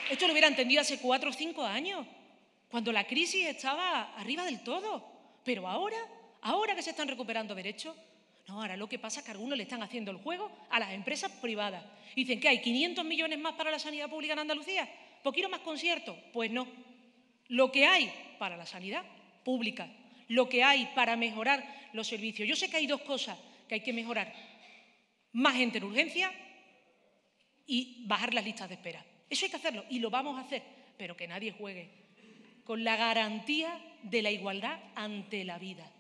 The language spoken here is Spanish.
Esto lo hubiera entendido hace 4 o 5 años, cuando la crisis estaba arriba del todo. Pero ahora que se están recuperando derechos, no, ahora lo que pasa es que algunos le están haciendo el juego a las empresas privadas. Dicen que hay 500 millones más para la sanidad pública en Andalucía. ¿Pues quiero más conciertos? Pues no. Lo que hay para la sanidad pública, lo que hay para mejorar los servicios. Yo sé que hay 2 cosas que hay que mejorar: más gente en urgencia y bajar las listas de espera. Eso hay que hacerlo y lo vamos a hacer, pero que nadie juegue con la garantía de la igualdad ante la vida.